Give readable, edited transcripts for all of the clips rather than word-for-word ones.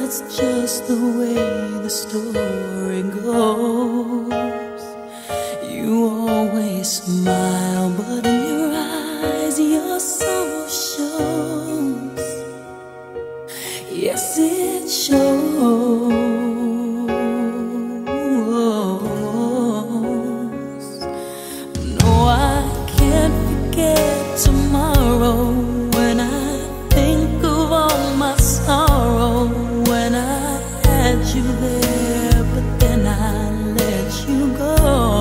that's just the way the story goes. You always smile, but in your eyes your sorrow shows. Yes, it shows. No, I can't forget tomorrow when I think of all my sorrow. When I had you there, but then I let you go.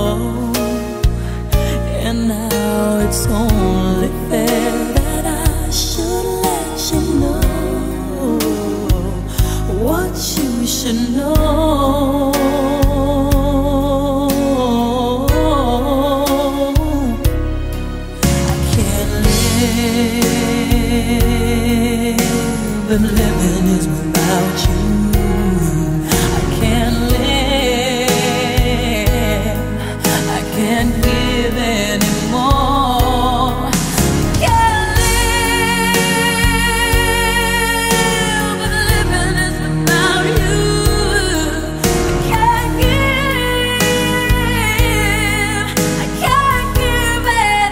And now it's only fair that I should let you know what you should know. I can't live if living is without you. I can't live, I can't give anymore. Can't live if living is without you. I can't give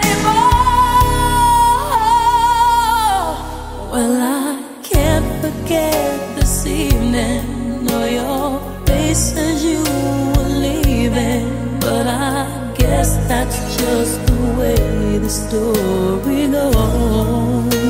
anymore. Well, I can't forget this evening or your face as you were leaving, but I guess that's just the way the story goes.